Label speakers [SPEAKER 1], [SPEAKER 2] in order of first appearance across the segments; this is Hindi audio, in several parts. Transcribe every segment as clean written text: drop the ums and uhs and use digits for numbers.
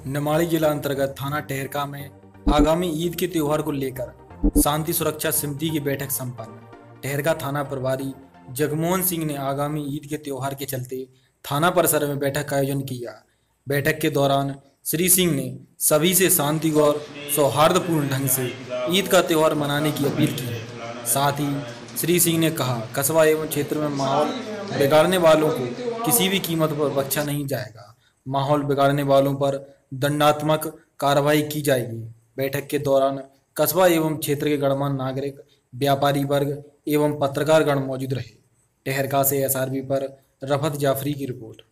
[SPEAKER 1] निमाड़ी जिला अंतर्गत थाना टेहरका में आगामी ईद के त्योहार को लेकर शांति सुरक्षा समिति की बैठक संपन्न। टेहरका थाना प्रभारी जगमोहन सिंह ने आगामी ईद के त्योहार के चलते थाना परिसर में बैठक का आयोजन किया। बैठक के दौरान श्री सिंह ने सभी से शांति और सौहार्दपूर्ण ढंग से ईद का त्योहार मनाने की अपील की। साथ ही श्री सिंह ने कहा, कस्बा एवं क्षेत्र में माहौल बिगाड़ने वालों को किसी भी कीमत पर बख्शा नहीं जाएगा। माहौल बिगाड़ने वालों पर दंडात्मक कार्रवाई की जाएगी। बैठक के दौरान कस्बा एवं क्षेत्र के गणमान्य नागरिक, व्यापारी वर्ग एवं पत्रकारगण मौजूद रहे। टेहरका से एसआरबी पर रफत जाफरी की रिपोर्ट।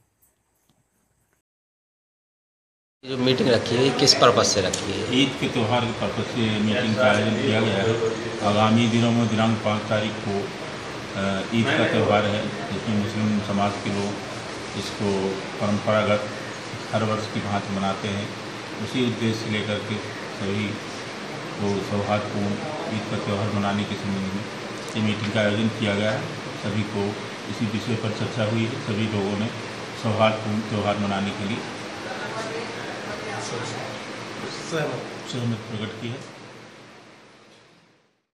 [SPEAKER 2] जो मीटिंग रखी है किस पर्पज से रखी है?
[SPEAKER 3] ईद के त्यौहार के पर्पज से मीटिंग का आयोजन किया गया है। आगामी दिनों में दिनांक 5 तारीख को ईद का त्यौहार है, जिसमें मुस्लिम समाज के लोग इसको परंपरागत हर वर्ष की भांति मनाते हैं। उसी उद्देश्य से लेकर के सभी को सौहार्दपूर्ण ईद का त्यौहार मनाने के संबंध में ये मीटिंग का आयोजन किया गया है। सभी को इसी विषय पर चर्चा हुई है। सभी लोगों ने सौहार्दपूर्ण त्यौहार मनाने के लिए सहमति प्रकट की है।